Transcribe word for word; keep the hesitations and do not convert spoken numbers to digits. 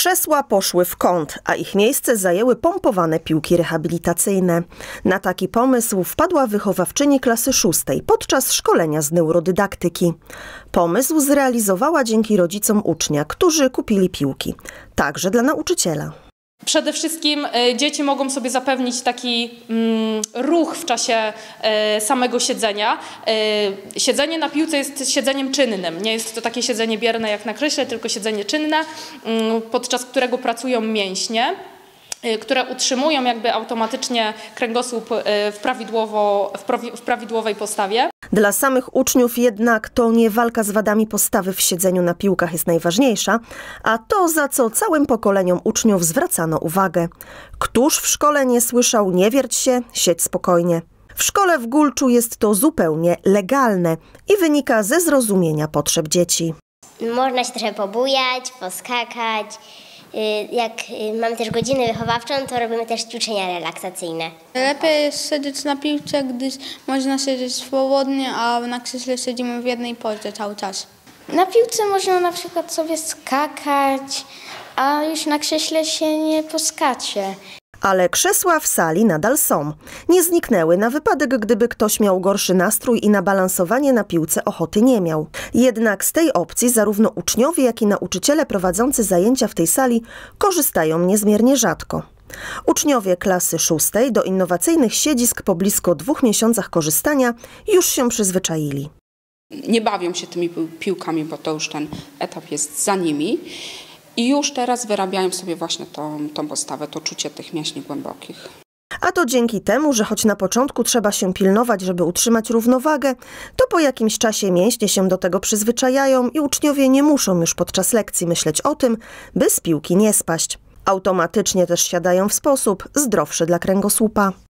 Krzesła poszły w kąt, a ich miejsce zajęły pompowane piłki rehabilitacyjne. Na taki pomysł wpadła wychowawczyni klasy szóstej podczas szkolenia z neurodydaktyki. Pomysł zrealizowała dzięki rodzicom ucznia, którzy kupili piłki, także dla nauczyciela. Przede wszystkim dzieci mogą sobie zapewnić taki mm, ruch w czasie e, samego siedzenia. E, siedzenie na piłce jest siedzeniem czynnym. Nie jest to takie siedzenie bierne jak na krześle, tylko siedzenie czynne, mm, podczas którego pracują mięśnie, e, które utrzymują jakby automatycznie kręgosłup e, w, prawidłowo, w, prawi, w prawidłowej postawie. Dla samych uczniów jednak to nie walka z wadami postawy w siedzeniu na piłkach jest najważniejsza, a to, za co całym pokoleniom uczniów zwracano uwagę. Któż w szkole nie słyszał: nie wierć się, siedź spokojnie. W szkole w Gulczu jest to zupełnie legalne i wynika ze zrozumienia potrzeb dzieci. Można się trochę pobujać, poskakać. Jak mamy też godzinę wychowawczą, to robimy też ćwiczenia relaksacyjne. Lepiej jest siedzieć na piłce, gdyż można siedzieć swobodnie, a na krześle siedzimy w jednej pozie cały czas. Na piłce można na przykład sobie skakać, a już na krześle się nie poskacze. Ale krzesła w sali nadal są. Nie zniknęły na wypadek, gdyby ktoś miał gorszy nastrój i na balansowanie na piłce ochoty nie miał. Jednak z tej opcji zarówno uczniowie, jak i nauczyciele prowadzący zajęcia w tej sali korzystają niezmiernie rzadko. Uczniowie klasy szóstej do innowacyjnych siedzisk po blisko dwóch miesiącach korzystania już się przyzwyczaili. Nie bawią się tymi piłkami, bo to już ten etap jest za nimi. I już teraz wyrabiają sobie właśnie tą, tą postawę, to czucie tych mięśni głębokich. A to dzięki temu, że choć na początku trzeba się pilnować, żeby utrzymać równowagę, to po jakimś czasie mięśnie się do tego przyzwyczajają i uczniowie nie muszą już podczas lekcji myśleć o tym, by z piłki nie spaść. Automatycznie też siadają w sposób zdrowszy dla kręgosłupa.